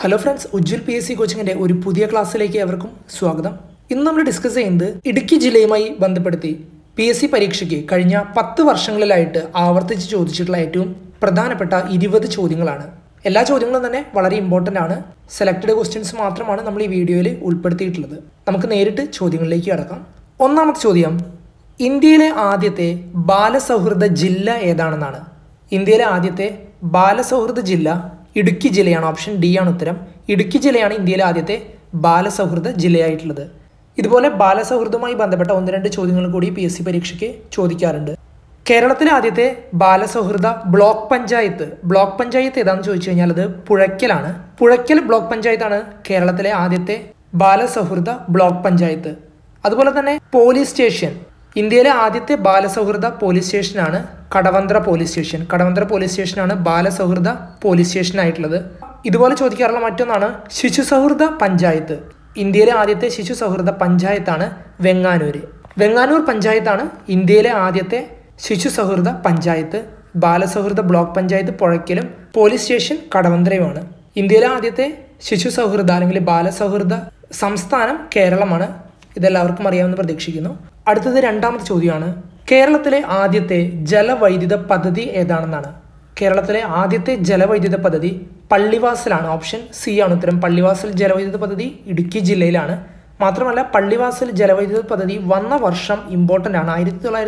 Hello friends, Ujjwal PSC കോച്ചിങ്ങിൻ്റെ ഒരു പുതിയ ക്ലാസ്സിലേക്ക് ഏവർക്കും സ്വാഗതം. ഇന്ന് നമ്മൾ ഡിസ്കസ് ചെയ്യുന്നത് ഇടുക്കി ജില്ലയുമായി ബന്ധപ്പെടുത്തി PSC പരീക്ഷയ്ക്ക് കഴിഞ്ഞ 10 വർഷങ്ങളിലായിട്ട് ആവർത്തിച്ച് ചോദിച്ചിട്ടുള്ള ഏറ്റവും പ്രധാനപ്പെട്ട 20 ചോദ്യങ്ങളാണ്. എല്ലാ ചോദ്യങ്ങളും തന്നെ വളരെ ഇമ്പോർട്ടൻ്റ് ആണ്. സെലക്റ്റഡ് ക്വസ്റ്റ്യൻസ് മാത്രമാണ് നമ്മൾ ഈ വീഡിയോയിൽ ഉൾപ്പെടുത്തിയിട്ടുള്ളത്. നമുക്ക് നേരിട്ട് ചോദ്യങ്ങളിലേക്ക് കടക്കാം. ഒന്നാമത്തെ ചോദ്യം, ഇന്ത്യയിലെ ആദ്യത്തെ ബാലസൗഹൃദ ജില്ല ഏതാണെന്നാണ്. ഇന്ത്യയിലെ ആദ്യത്തെ ബാലസൗഹൃദ ജില്ല ഇടുക്കി ജില്ലയാണ്. ഓപ്ഷൻ ഡി ആണ് ഉത്തരം. ഇടുക്കി ജില്ലയാണ് ഇന്ത്യയിലെ ആദ്യത്തെ ബാലസൗഹൃദ ജില്ലയായിട്ടുള്ളത്. ഇതുപോലെ ബാലസൗഹൃദവുമായി ബന്ധപ്പെട്ട 1-2 ചോദ്യങ്ങൾ കൂടി PSC പരീക്ഷയ്ക്ക് ചോദിക്കാറുണ്ട്. കേരളത്തിലെ ആദ്യത്തെ ബാലസൗഹൃദ ബ്ലോക്ക് പഞ്ചായത്ത് ഏതാണെന്ന് ചോദിച്ചു കഴിഞ്ഞാൽ അത് പുഴയ്ക്കലാണ്. പുഴയ്ക്കൽ ബ്ലോക്ക് പഞ്ചായത്താണ് കേരളത്തിലെ ആദ്യത്തെ ബാലസൗഹൃദ ബ്ലോക്ക് പഞ്ചായത്ത്. അതുപോലെ തന്നെ പോലീസ് സ്റ്റേഷൻ, ഇന്ത്യയിലെ ആദ്യത്തെ ബാലസൗഹൃദ പോലീസ് സ്റ്റേഷനാണ് കടവന്ത്ര പോലീസ് സ്റ്റേഷനാണ് ബാലസൗഹൃദ പോലീസ് സ്റ്റേഷൻ ആയിട്ടുള്ളത്. ഇതുപോലെ ചോദിക്കാറുള്ള മറ്റൊന്നാണ് ശിശു സൗഹൃദ പഞ്ചായത്ത്. ഇന്ത്യയിലെ ആദ്യത്തെ ശിശു സൗഹൃദ പഞ്ചായത്താണ് വെങ്ങാനൂർ പഞ്ചായത്താണ് ഇന്ത്യയിലെ ആദ്യത്തെ ശിശു സൗഹൃദ പഞ്ചായത്ത്. ബാലസൗഹൃദ ബ്ലോക്ക് പഞ്ചായത്ത് പുഴയ്ക്കലും പോലീസ് സ്റ്റേഷൻ കടവന്ത്രയുമാണ്. ഇന്ത്യയിലെ ആദ്യത്തെ ശിശു സൗഹൃദ അല്ലെങ്കിൽ ബാലസൗഹൃദ സംസ്ഥാനം കേരളമാണ്. ഇതെല്ലാവർക്കും അറിയാമെന്ന് പ്രതീക്ഷിക്കുന്നു. അടുത്തത് രണ്ടാമത്തെ ചോദ്യമാണ്, കേരളത്തിലെ ആദ്യത്തെ ജലവൈദ്യുത പദ്ധതി ഏതാണെന്നാണ്. കേരളത്തിലെ ആദ്യത്തെ ജലവൈദ്യുത പദ്ധതി പള്ളിവാസലാണ്. ഓപ്ഷൻ സി ആണ് ഉത്തരം. പള്ളിവാസൽ ജലവൈദ്യുത പദ്ധതി ഇടുക്കി ജില്ലയിലാണ്. മാത്രമല്ല പള്ളിവാസൽ ജലവൈദ്യുത പദ്ധതി വന്ന വർഷം ഇമ്പോർട്ടൻ്റ് ആണ്.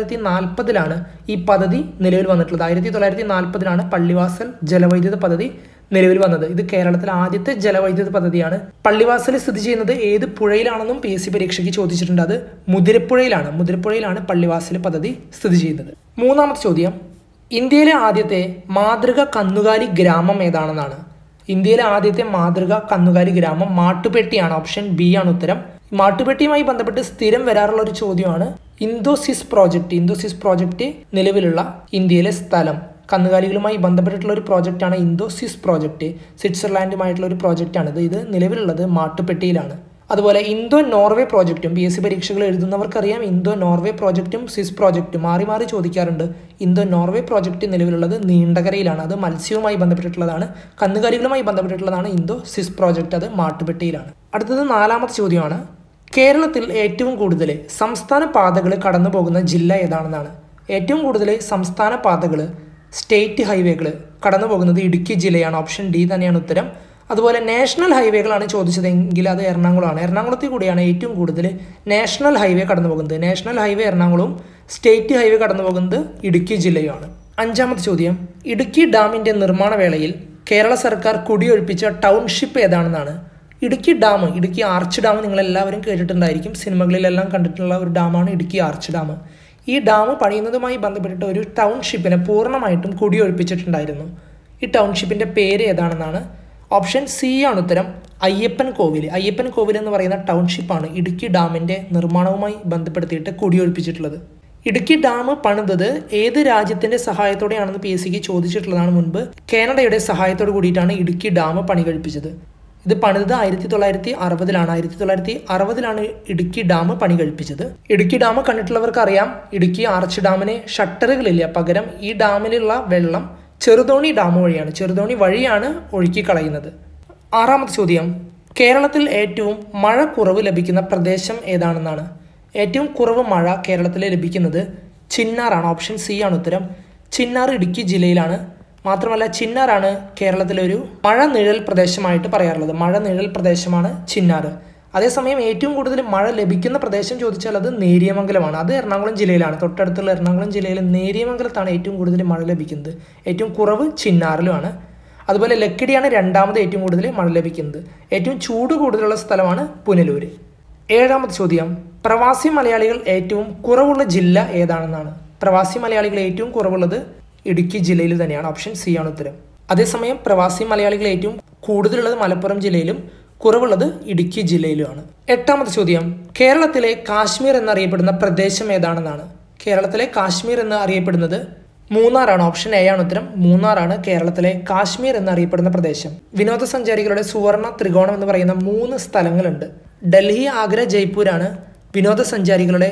1940 ഈ പദ്ധതി നിലവിൽ വന്നിട്ടുള്ളത്. 1940 പള്ളിവാസൽ ജലവൈദ്യുത പദ്ധതി നിലവിൽ വന്നത്. ഇത് കേരളത്തിലെ ആദ്യത്തെ ജലവൈദ്യുത പദ്ധതിയാണ്. പള്ളിവാസൽ സ്ഥിതി ചെയ്യുന്നത് ഏത് പുഴയിലാണെന്നും PSC പരീക്ഷയ്ക്ക് ചോദിച്ചിട്ടുണ്ട്. അത് മുതിരപ്പുഴയിലാണ് പള്ളിവാസൽ പദ്ധതി സ്ഥിതി ചെയ്യുന്നത്. മൂന്നാമത്തെ ചോദ്യം, ഇന്ത്യയിലെ ആദ്യത്തെ മാതൃക കന്നുകാലി ഗ്രാമം ഏതാണെന്നാണ്. ഇന്ത്യയിലെ ആദ്യത്തെ മാതൃക കന്നുകാലി ഗ്രാമം മാട്ടുപെട്ടിയാണ്. ഓപ്ഷൻ ബി ആണ് ഉത്തരം. മാട്ടുപെട്ടിയുമായി ബന്ധപ്പെട്ട് സ്ഥിരം വരാറുള്ള ഒരു ചോദ്യമാണ് ഇന്തോസിസ് പ്രോജക്റ്റ് നിലവിലുള്ള ഇന്ത്യയിലെ സ്ഥലം. കന്നുകാലികളുമായി ബന്ധപ്പെട്ടിട്ടുള്ള ഒരു പ്രോജക്റ്റാണ് ഇന്തോസിസ് പ്രോജക്റ്റ്. സ്വിറ്റ്സർലാൻഡുമായിട്ടുള്ള ഒരു പ്രോജക്റ്റാണിത്. ഇത് നിലവിലുള്ളത് മാട്ടുപെട്ടിയിലാണ്. അതുപോലെ ഇന്തോ നോർവേ പ്രോജക്റ്റും PSC പരീക്ഷകൾ എഴുതുന്നവർക്കറിയാം. ഇന്തോ നോർവേ പ്രോജക്റ്റും സ്വിസ് പ്രോജക്റ്റും മാറി ചോദിക്കാറുണ്ട്. ഇന്തോ നോർവേ പ്രോജക്റ്റ് നിലവിലുള്ളത് നീണ്ടകരയിലാണ്. അത് മത്സ്യവുമായി ബന്ധപ്പെട്ടിട്ടുള്ളതാണ്. കന്നുകാലികളുമായി ബന്ധപ്പെട്ടിട്ടുള്ളതാണ് ഇന്തോ സ്വിസ് പ്രോജക്റ്റ്. അത് മാട്ടുപെട്ടിയിലാണ്. അടുത്തത് നാലാമത്തെ ചോദ്യമാണ്, കേരളത്തിൽ ഏറ്റവും കൂടുതൽ സംസ്ഥാന പാതകൾ കടന്നു പോകുന്ന ജില്ല ഏതാണെന്നാണ്. ഏറ്റവും കൂടുതൽ സംസ്ഥാന പാതകൾ, സ്റ്റേറ്റ് ഹൈവേകൾ കടന്നു പോകുന്നത് ഇടുക്കി ജില്ലയാണ്. ഓപ്ഷൻ ഡി തന്നെയാണ് ഉത്തരം. അതുപോലെ നാഷണൽ ഹൈവേകളാണ് ചോദിച്ചതെങ്കിൽ അത് എറണാകുളമാണ്. എറണാകുളത്തിൽ കൂടിയാണ് ഏറ്റവും കൂടുതൽ നാഷണൽ ഹൈവേ കടന്നു പോകുന്നത്. നാഷണൽ ഹൈവേ എറണാകുളവും സ്റ്റേറ്റ് ഹൈവേ കടന്നു പോകുന്നത് ഇടുക്കി ജില്ലയുമാണ്. അഞ്ചാമത്തെ ചോദ്യം, ഇടുക്കി ഡാമിൻ്റെ നിർമ്മാണ വേളയിൽ കേരള സർക്കാർ കുടിയൊഴിപ്പിച്ച ടൗൺഷിപ്പ് ഏതാണെന്നാണ്. ഇടുക്കി ആർച്ച് ഡാം നിങ്ങളെല്ലാവരും കേട്ടിട്ടുണ്ടായിരിക്കും. സിനിമകളിലെല്ലാം കണ്ടിട്ടുള്ള ഒരു ഡാമാണ് ഇടുക്കി ആർച്ച് ഡാം. ഈ ഡാം പണിയുന്നതുമായി ബന്ധപ്പെട്ടിട്ട് ഒരു ടൗൺഷിപ്പിനെ പൂർണ്ണമായിട്ടും കുടിയൊഴിപ്പിച്ചിട്ടുണ്ടായിരുന്നു. ഈ ടൗൺഷിപ്പിൻ്റെ പേര് ഏതാണെന്നാണ്. ഓപ്ഷൻ സി ആണ് ഉത്തരം. അയ്യപ്പൻ കോവിൽ എന്ന് പറയുന്ന ടൗൺഷിപ്പാണ് ഇടുക്കി ഡാമിൻ്റെ നിർമ്മാണവുമായി ബന്ധപ്പെടുത്തിയിട്ട് കുടിയൊഴിപ്പിച്ചിട്ടുള്ളത്. ഇടുക്കി ഡാം പണിതത് ഏത് രാജ്യത്തിൻ്റെ സഹായത്തോടെയാണെന്ന് PSCക്ക് ചോദിച്ചിട്ടുള്ളതാണ് മുൻപ്. കാനഡയുടെ സഹായത്തോട് കൂടിയിട്ടാണ് ഇടുക്കി ഡാം പണി കഴിപ്പിച്ചത്. ഇത് പണിതത് 1960 1960 ഇടുക്കി ഡാം പണി കഴിപ്പിച്ചത്. ഇടുക്കി ഡാം കണ്ടിട്ടുള്ളവർക്ക് അറിയാം, ഇടുക്കി ആർച്ച് ഡാമിന് ഷട്ടറുകളില്ല. പകരം ഈ ഡാമിലുള്ള വെള്ളം ചെറുതോണി ഡാം വഴിയാണ് ഒഴുക്കി കളയുന്നത്. ആറാമത്തെ ചോദ്യം, കേരളത്തിൽ ഏറ്റവും മഴ കുറവ് ലഭിക്കുന്ന പ്രദേശം ഏതാണെന്നാണ്. ഏറ്റവും കുറവ് മഴ കേരളത്തിൽ ലഭിക്കുന്നത് ചിന്നാറാണ്. ഓപ്ഷൻ സി ആണ് ഉത്തരം. ചിന്നാർ ഇടുക്കി ജില്ലയിലാണ്. മാത്രമല്ല ചിന്നാറാണ് കേരളത്തിലെ ഒരു മഴ നിഴൽ പ്രദേശമായിട്ട് പറയാറുള്ളത്. മഴ നിഴൽ പ്രദേശമാണ് ചിന്നാർ. അതേസമയം ഏറ്റവും കൂടുതൽ മഴ ലഭിക്കുന്ന പ്രദേശം ചോദിച്ചാൽ അത് നേര്യമംഗലമാണ്. അത് എറണാകുളം ജില്ലയിലാണ്. തൊട്ടടുത്തുള്ള എറണാകുളം ജില്ലയിലെ നേര്യമംഗലത്താണ് ഏറ്റവും കൂടുതൽ മഴ ലഭിക്കുന്നത്. ഏറ്റവും കുറവ് ചിന്നാറിലുമാണ്. അതുപോലെ ലക്കിടിയാണ് രണ്ടാമത് ഏറ്റവും കൂടുതൽ മഴ ലഭിക്കുന്നത്. ഏറ്റവും ചൂട് കൂടുതലുള്ള സ്ഥലമാണ് പുനലൂർ. ഏഴാമത്തെ ചോദ്യം, പ്രവാസി മലയാളികൾ ഏറ്റവും കുറവുള്ള ജില്ല ഏതാണെന്നാണ്. പ്രവാസി മലയാളികൾ ഏറ്റവും കുറവുള്ളത് ഇടുക്കി ജില്ലയിൽ തന്നെയാണ്. ഓപ്ഷൻ സി ആണ് ഉത്തരം. അതേസമയം പ്രവാസി മലയാളികൾ ഏറ്റവും കൂടുതലുള്ളത് മലപ്പുറം ജില്ലയിലും കുറവുള്ളത് ഇടുക്കി ജില്ലയിലുമാണ്. എട്ടാമത്തെ ചോദ്യം, കേരളത്തിലെ കാശ്മീർ എന്നറിയപ്പെടുന്ന പ്രദേശം ഏതാണെന്നാണ്. കേരളത്തിലെ കാശ്മീർ എന്ന് അറിയപ്പെടുന്നത് മൂന്നാറാണ്. ഓപ്ഷൻ എ ആണ് ഉത്തരം. മൂന്നാറാണ് കേരളത്തിലെ കാശ്മീർ എന്നറിയപ്പെടുന്ന പ്രദേശം. വിനോദസഞ്ചാരികളുടെ സുവർണ ത്രികോണം എന്ന് പറയുന്ന 3 സ്ഥലങ്ങളുണ്ട്. ഡൽഹി, ആഗ്ര, ജയ്പൂരാണ് വിനോദസഞ്ചാരികളുടെ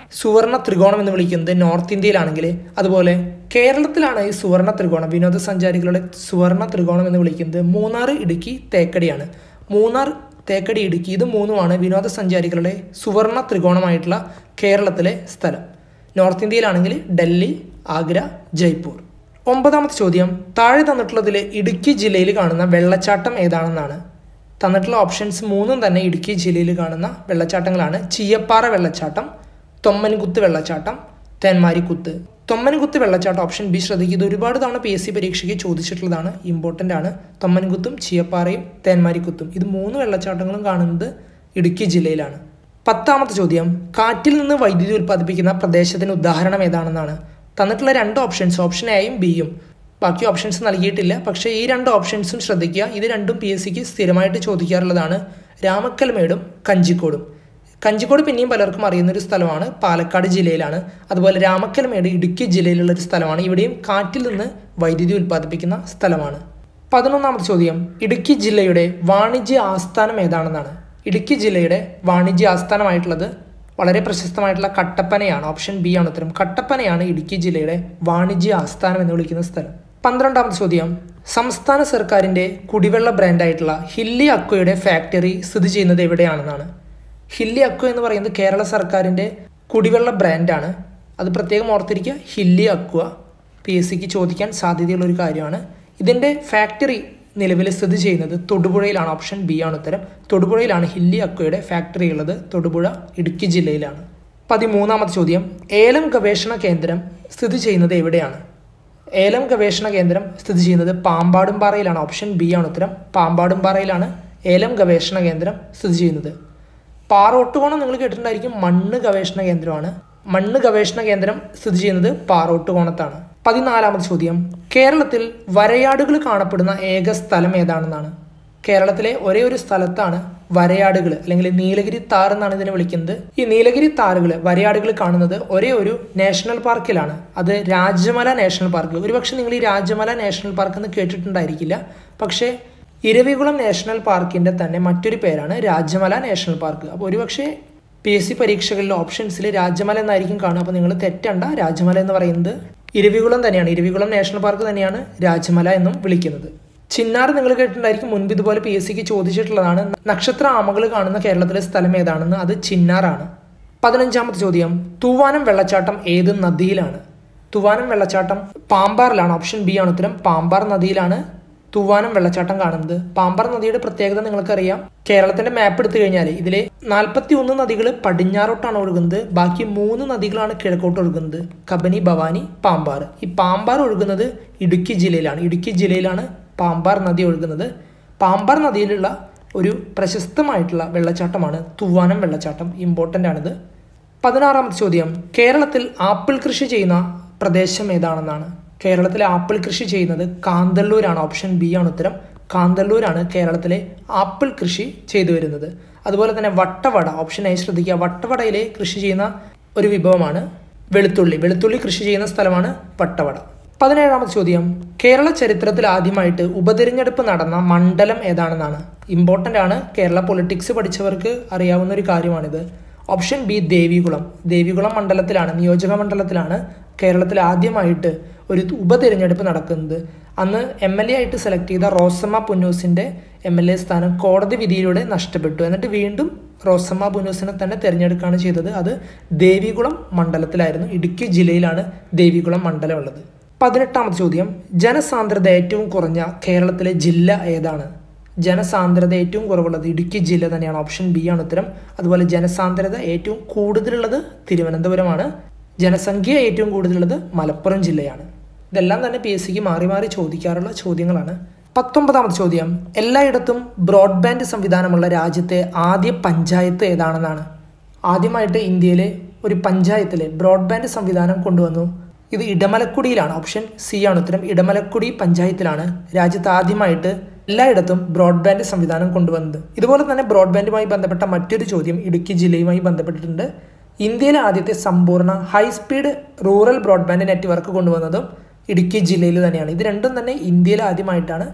സുവർണ ത്രികോണം എന്ന് വിളിക്കുന്നത് നോർത്ത് ഇന്ത്യയിലാണെങ്കിൽ, അതുപോലെ കേരളത്തിലാണ് ഈ സുവർണ ത്രികോണം, വിനോദസഞ്ചാരികളുടെ സുവർണ ത്രികോണം എന്ന് വിളിക്കുന്നത് മൂന്നാർ, ഇടുക്കി, തേക്കടിയാണ്. മൂന്നാർ, തേക്കടി, ഇടുക്കി ഇത് മൂന്നുമാണ് വിനോദസഞ്ചാരികളുടെ സുവർണ ത്രികോണമായിട്ടുള്ള കേരളത്തിലെ സ്ഥലം. നോർത്ത് ഇന്ത്യയിലാണെങ്കിൽ ഡൽഹി, ആഗ്ര, ജയ്പൂർ. 9ാമത്തെ ചോദ്യം, താഴെ തന്നിട്ടുള്ളതിൽ ഇടുക്കി ജില്ലയിൽ കാണുന്ന വെള്ളച്ചാട്ടം ഏതാണെന്നാണ്. തന്നിട്ടുള്ള ഓപ്ഷൻസ് മൂന്നും തന്നെ ഇടുക്കി ജില്ലയിൽ കാണുന്ന വെള്ളച്ചാട്ടങ്ങളാണ്. ചീയപ്പാറ വെള്ളച്ചാട്ടം, തൊമ്മൻകുത്ത് വെള്ളച്ചാട്ടം, തേന്മാരിക്കുത്ത്. തൊമ്മൻകുത്ത് വെള്ളച്ചാട്ടം ഓപ്ഷൻ ബി ശ്രദ്ധിക്കുക. ഇത് ഒരുപാട് തവണ PSC പരീക്ഷയ്ക്ക് ചോദിച്ചിട്ടുള്ളതാണ്, ഇമ്പോർട്ടൻ്റ് ആണ്. തൊമ്മൻകുത്തും ചീയപ്പാറയും തേന്മാരിക്കുത്തും ഇത് 3 വെള്ളച്ചാട്ടങ്ങളും കാണുന്നത് ഇടുക്കി ജില്ലയിലാണ്. 10ാമത്തെ ചോദ്യം, കാറ്റിൽ നിന്ന് വൈദ്യുതി ഉൽപ്പാദിപ്പിക്കുന്ന പ്രദേശത്തിന് ഉദാഹരണം ഏതാണെന്നാണ്. തന്നിട്ടുള്ള 2 ഓപ്ഷൻസ്, ഓപ്ഷൻ എയും ബിയും, ബാക്കി ഓപ്ഷൻസ് നൽകിയിട്ടില്ല. പക്ഷേ ഈ 2 ഓപ്ഷൻസും ശ്രദ്ധിക്കുക. ഇത് രണ്ടും PSCക്ക് സ്ഥിരമായിട്ട് ചോദിക്കാറുള്ളതാണ്. രാമക്കൽമേടും കഞ്ചിക്കോടും. കഞ്ചിക്കോട് പിന്നെയും പലർക്കും അറിയുന്നൊരു സ്ഥലമാണ്, പാലക്കാട് ജില്ലയിലാണ്. അതുപോലെ രാമക്കൽമേട് ഇടുക്കി ജില്ലയിലുള്ളൊരു സ്ഥലമാണ്. ഇവിടെയും കാറ്റിൽ നിന്ന് വൈദ്യുതി ഉൽപ്പാദിപ്പിക്കുന്ന സ്ഥലമാണ്. 11ാമത്തെ ചോദ്യം, ഇടുക്കി ജില്ലയുടെ വാണിജ്യ ആസ്ഥാനം ഏതാണെന്നാണ്. ഇടുക്കി ജില്ലയുടെ വാണിജ്യ ആസ്ഥാനമായിട്ടുള്ളത് വളരെ പ്രശസ്തമായിട്ടുള്ള കട്ടപ്പനയാണ്. ഓപ്ഷൻ ബി ആണ് ഉത്തരം. കട്ടപ്പനയാണ് ഇടുക്കി ജില്ലയുടെ വാണിജ്യ ആസ്ഥാനം എന്ന് വിളിക്കുന്ന സ്ഥലം. 12ാമത്തെ ചോദ്യം, സംസ്ഥാന സർക്കാരിൻ്റെ കുടിവെള്ള ബ്രാൻഡായിട്ടുള്ള ഹില്ലി അക്വയുടെ ഫാക്ടറി സ്ഥിതി ചെയ്യുന്നത് എവിടെയാണെന്നാണ്. ഹില്ലി അക്വ എന്ന് പറയുന്നത് കേരള സർക്കാരിൻ്റെ കുടിവെള്ള ബ്രാൻഡാണ്. അത് പ്രത്യേകം ഓർത്തിരിക്കുക. ഹില്ലി അക്വ PSCക്ക് ചോദിക്കാൻ സാധ്യതയുള്ള ഒരു കാര്യമാണ്. ഇതിൻ്റെ ഫാക്ടറി നിലവിൽ സ്ഥിതി ചെയ്യുന്നത് തൊടുപുഴയിലാണ്. ഓപ്ഷൻ ബി ആണ് ഉത്തരം. തൊടുപുഴയിലാണ് ഹില്ലി അക്വയുടെ ഫാക്ടറി ഉള്ളത്. തൊടുപുഴ ഇടുക്കി ജില്ലയിലാണ്. 13ാമത്തെ ചോദ്യം, ഏലം ഗവേഷണ കേന്ദ്രം സ്ഥിതി ചെയ്യുന്നത് എവിടെയാണ്. ഏലം ഗവേഷണ കേന്ദ്രം സ്ഥിതി ചെയ്യുന്നത് പാമ്പാടുംപാറയിലാണ്. ഓപ്ഷൻ ബി ആണ് ഉത്തരം. പാമ്പാടുംപാറയിലാണ് ഏലം ഗവേഷണ കേന്ദ്രം സ്ഥിതി ചെയ്യുന്നത്. പാറോട്ടുകോണം നിങ്ങൾ കേട്ടിട്ടുണ്ടായിരിക്കും, മണ്ണ് ഗവേഷണ കേന്ദ്രമാണ്. മണ്ണ് ഗവേഷണ കേന്ദ്രം സ്ഥിതി ചെയ്യുന്നത് പാറോട്ടുകോണത്താണ്. 14ാമത്തെ ചോദ്യം, കേരളത്തിൽ വരയാടുകൾ കാണപ്പെടുന്ന ഏക സ്ഥലം ഏതാണെന്നാണ്. കേരളത്തിലെ ഒരേ ഒരു സ്ഥലത്താണ് വരയാടുകൾ അല്ലെങ്കിൽ നീലഗിരി താർ എന്നാണ് ഇതിനെ വിളിക്കുന്നത്. ഈ നീലഗിരി താറുകൾ, വരയാടുകൾ കാണുന്നത് ഒരേ ഒരു നാഷണൽ പാർക്കിലാണ്. അത് രാജമല നാഷണൽ പാർക്ക്. ഒരുപക്ഷെ നിങ്ങൾ ഈ രാജമല നാഷണൽ പാർക്ക് എന്ന് കേട്ടിട്ടുണ്ടായിരിക്കില്ല. പക്ഷേ ഇരവികുളം നാഷണൽ പാർക്കിൻ്റെ തന്നെ മറ്റൊരു പേരാണ് രാജമല നാഷണൽ പാർക്ക്. അപ്പോൾ ഒരുപക്ഷെ PSC പരീക്ഷകളിലെ ഓപ്ഷൻസിൽ രാജമല എന്നായിരിക്കും കാണുക. അപ്പോൾ നിങ്ങൾ തെറ്റണ്ട. രാജമല എന്ന് പറയുന്നത് ഇരവികുളം തന്നെയാണ്. ഇരവികുളം നാഷണൽ പാർക്ക് തന്നെയാണ് രാജമല എന്നും വിളിക്കുന്നത്. ചിന്നാർ നിങ്ങൾ കേട്ടിട്ടുണ്ടായിരിക്കും, മുൻപ് ഇതുപോലെ PSCക്ക് ചോദിച്ചിട്ടുള്ളതാണ്. നക്ഷത്ര ആമകൾ കാണുന്ന കേരളത്തിലെ സ്ഥലം ഏതാണെന്ന്. അത് ചിന്നാറാണ്. 15ാമത്തെ ചോദ്യം, തൂവാനം വെള്ളച്ചാട്ടം ഏത് നദിയിലാണ്. തൂവാനം വെള്ളച്ചാട്ടം പാമ്പാറിലാണ്. ഓപ്ഷൻ ബി ആണ് ഉത്തരം. പാമ്പാർ നദിയിലാണ് തൂവാനം വെള്ളച്ചാട്ടം കാണുന്നത്. പാമ്പാർ നദിയുടെ പ്രത്യേകത നിങ്ങൾക്കറിയാം. കേരളത്തിന്റെ മാപ്പ് എടുത്തു കഴിഞ്ഞാൽ ഇതിലെ 41 നദികൾ പടിഞ്ഞാറോട്ടാണ് ഒഴുകുന്നത്. ബാക്കി 3 നദികളാണ് കിഴക്കോട്ട് ഒഴുകുന്നത്, കബനി, ഭവാനി, പാമ്പാർ. ഈ പാമ്പാർ ഒഴുകുന്നത് ഇടുക്കി ജില്ലയിലാണ്. ഇടുക്കി ജില്ലയിലാണ് പാമ്പാർ നദി ഒഴുകുന്നത്. പാമ്പാർ നദിയിലുള്ള ഒരു പ്രശസ്തമായിട്ടുള്ള വെള്ളച്ചാട്ടമാണ് തൂവാനം വെള്ളച്ചാട്ടം. ഇമ്പോർട്ടൻ്റ് ആണിത്. 16ാമത്തെ ചോദ്യം, കേരളത്തിൽ ആപ്പിൾ കൃഷി ചെയ്യുന്ന പ്രദേശം ഏതാണെന്നാണ്. കേരളത്തിലെ ആപ്പിൾ കൃഷി ചെയ്യുന്നത് കാന്തല്ലൂരാണ്. ഓപ്ഷൻ ബി ആണ് ഉത്തരം. കാന്തല്ലൂരാണ് കേരളത്തിലെ ആപ്പിൾ കൃഷി ചെയ്തു വരുന്നത്. അതുപോലെ തന്നെ വട്ടവട, ഓപ്ഷൻ എ ശ്രദ്ധിക്കുക. വട്ടവടയിലെ കൃഷി ചെയ്യുന്ന ഒരു വിഭവമാണ് വെളുത്തുള്ളി. വെളുത്തുള്ളി കൃഷി ചെയ്യുന്ന സ്ഥലമാണ് വട്ടവട. 17ാമത്തെ ചോദ്യം, കേരള ചരിത്രത്തിൽ ആദ്യമായിട്ട് ഉപതെരഞ്ഞെടുപ്പ് നടന്ന മണ്ഡലം ഏതാണെന്നാണ്. ഇമ്പോർട്ടൻ്റ് ആണ്. കേരള പൊളിറ്റിക്സ് പഠിച്ചവർക്ക് അറിയാവുന്ന ഒരു കാര്യമാണിത്. Option B Devikulam. ദേവികുളം മണ്ഡലത്തിലാണ്, നിയോജക മണ്ഡലത്തിലാണ് കേരളത്തിൽ ആദ്യമായിട്ട് ഒരു ഉപതെരഞ്ഞെടുപ്പ് നടക്കുന്നത്. അന്ന് MLA ആയിട്ട് സെലക്ട് ചെയ്ത റോസമ്മ പുന്നൂസിൻ്റെ MLA സ്ഥാനം കോടതി വിധിയിലൂടെ നഷ്ടപ്പെട്ടു. എന്നിട്ട് വീണ്ടും റോസമ്മ പുന്നൂസിനെ തന്നെ തിരഞ്ഞെടുക്കുകയാണ് ചെയ്തത്. അത് ദേവികുളം മണ്ഡലത്തിലായിരുന്നു. ഇടുക്കി ജില്ലയിലാണ് ദേവികുളം മണ്ഡലം ഉള്ളത്. 18ാമത്തെ ചോദ്യം, ജനസാന്ദ്രത ഏറ്റവും കുറഞ്ഞ കേരളത്തിലെ ജില്ല ഏതാണ്. ജനസാന്ദ്രത ഏറ്റവും കുറവുള്ളത് ഇടുക്കി ജില്ല തന്നെയാണ്. ഓപ്ഷൻ ബി ആണ് ഉത്തരം. അതുപോലെ ജനസാന്ദ്രത ഏറ്റവും കൂടുതലുള്ളത് തിരുവനന്തപുരമാണ്. ജനസംഖ്യ ഏറ്റവും കൂടുതലുള്ളത് മലപ്പുറം ജില്ലയാണ്. ഇതെല്ലാം തന്നെ PSCക്ക് മാറി മാറി ചോദിക്കാറുള്ള ചോദ്യങ്ങളാണ്. 19ാമത്തെ ചോദ്യം, എല്ലായിടത്തും ബ്രോഡ്ബാൻഡ് സംവിധാനമുള്ള രാജ്യത്തെ ആദ്യ പഞ്ചായത്ത് ഏതാണെന്നാണ്. ആദ്യമായിട്ട് ഇന്ത്യയിലെ ഒരു പഞ്ചായത്തിൽ ബ്രോഡ്ബാൻഡ് സംവിധാനം കൊണ്ടുവന്നു. ഇത് ഇടമലക്കുടിയിലാണ്. ഓപ്ഷൻ സി ആണ് ഉത്തരം. ഇടമലക്കുടി പഞ്ചായത്തിലാണ് രാജ്യത്ത് ആദ്യമായിട്ട് എല്ലായിടത്തും ബ്രോഡ്ബാൻഡ് സംവിധാനം കൊണ്ടുവന്നത്. ഇതുപോലെ തന്നെ ബ്രോഡ്ബാൻഡുമായി ബന്ധപ്പെട്ട മറ്റൊരു ചോദ്യം ഇടുക്കി ജില്ലയുമായി ബന്ധപ്പെട്ടിട്ടുണ്ട്. ഇന്ത്യയിലെ ആദ്യത്തെ സമ്പൂർണ്ണ ഹൈസ്പീഡ് റൂറൽ ബ്രോഡ്ബാൻഡ് നെറ്റ്വർക്ക് കൊണ്ടുവന്നതും ഇടുക്കി ജില്ലയിൽ തന്നെയാണ്. ഇത് രണ്ടും തന്നെ ഇന്ത്യയിൽ ആദ്യമായിട്ടാണ്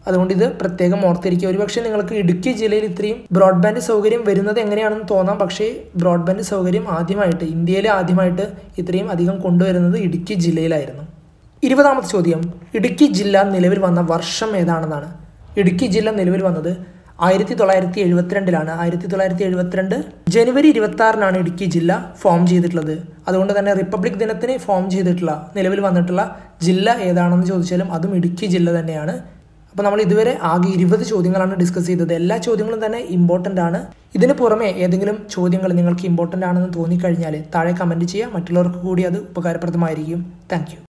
അതുകൊണ്ട് ഇത് പ്രത്യേകം ഓർത്തിരിക്കുക. ഒരുപക്ഷെ നിങ്ങൾക്ക് ഇടുക്കി ജില്ലയിൽ ഇത്രയും ബ്രോഡ്ബാൻഡ് സൗകര്യം വരുന്നത് എങ്ങനെയാണെന്ന് തോന്നാം. പക്ഷേ ബ്രോഡ്ബാൻഡ് സൗകര്യം ആദ്യമായിട്ട് ഇന്ത്യയിൽ ആദ്യമായിട്ട് ഇത്രയും അധികം കൊണ്ടുവരുന്നത് ഇടുക്കി ജില്ലയിലായിരുന്നു. 20ാമത്തെ ചോദ്യം, ഇടുക്കി ജില്ല നിലവിൽ വന്ന വർഷം ഏതാണെന്നാണ്. ഇടുക്കി ജില്ല നിലവിൽ വന്നത് 1972 1972 ജനുവരി 26 ഇടുക്കി ജില്ല ഫോം ചെയ്തിട്ടുള്ളത്. അതുകൊണ്ട് തന്നെ റിപ്പബ്ലിക് ദിനത്തിന് ഫോം ചെയ്തിട്ടുള്ള നിലവിൽ വന്നിട്ടുള്ള ജില്ല ഏതാണെന്ന് ചോദിച്ചാലും അതും ഇടുക്കി ജില്ല തന്നെയാണ്. അപ്പോൾ നമ്മൾ ഇതുവരെ ആകെ 20 ചോദ്യങ്ങളാണ് ഡിസ്കസ് ചെയ്തത്. എല്ലാ ചോദ്യങ്ങളും തന്നെ ഇമ്പോർട്ടൻ്റ് ആണ്. ഇതിന് പുറമെ ഏതെങ്കിലും ചോദ്യങ്ങൾ നിങ്ങൾക്ക് ഇമ്പോർട്ടൻ്റ് ആണെന്ന് തോന്നിക്കഴിഞ്ഞാൽ താഴെ കമൻറ്റ് ചെയ്യുക. മറ്റുള്ളവർക്ക് കൂടി അത് ഉപകാരപ്രദമായിരിക്കും. താങ്ക്